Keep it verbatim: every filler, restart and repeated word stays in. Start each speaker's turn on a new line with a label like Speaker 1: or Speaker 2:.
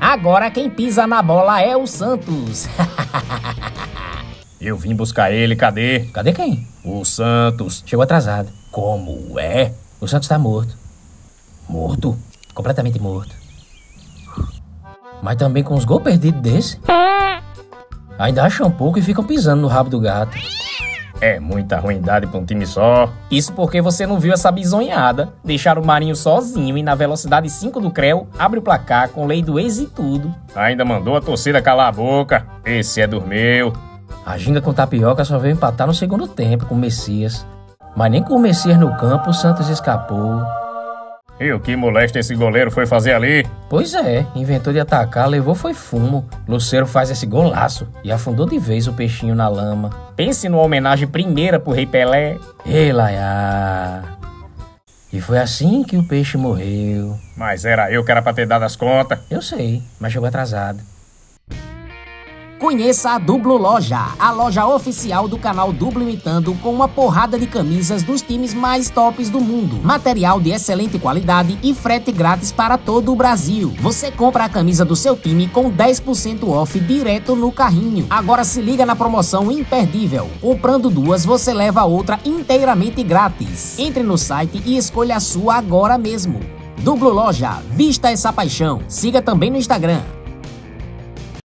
Speaker 1: Agora quem pisa na bola é o Santos.
Speaker 2: Eu vim buscar ele, cadê?
Speaker 1: Cadê quem?
Speaker 2: O Santos.
Speaker 1: Chegou atrasado.
Speaker 2: Como é?
Speaker 1: O Santos tá morto.
Speaker 2: Morto?
Speaker 1: Completamente morto. Mas também com os gols perdidos desse. Ainda acham pouco e ficam pisando no rabo do gato.
Speaker 2: É muita ruindade pra um time só.
Speaker 1: Isso porque você não viu essa bisonhada. Deixar o Marinho sozinho e na velocidade cinco do Creu, abre o placar com lei do ex e tudo.
Speaker 2: Ainda mandou a torcida calar a boca. Esse é dormeu.
Speaker 1: A ginga com Tapioca só veio empatar no segundo tempo com o Messias. Mas nem com o Messias no campo o Santos escapou.
Speaker 2: E o que molesta esse goleiro foi fazer ali?
Speaker 1: Pois é, inventou de atacar, levou foi fumo. Luceiro faz esse golaço e afundou de vez o peixinho na lama.
Speaker 2: Pense numa homenagem primeira pro Rei Pelé.
Speaker 1: Ei, Laiá. E foi assim que o peixe morreu.
Speaker 2: Mas era eu que era pra ter dado as contas.
Speaker 1: Eu sei, mas chegou atrasado.
Speaker 3: Conheça a Dublo Loja, a loja oficial do canal Dublo Imitando, com uma porrada de camisas dos times mais tops do mundo. Material de excelente qualidade e frete grátis para todo o Brasil. Você compra a camisa do seu time com dez por cento off direto no carrinho. Agora se liga na promoção imperdível. Comprando duas, você leva a outra inteiramente grátis. Entre no site e escolha a sua agora mesmo. Dublo Loja, vista essa paixão. Siga também no Instagram.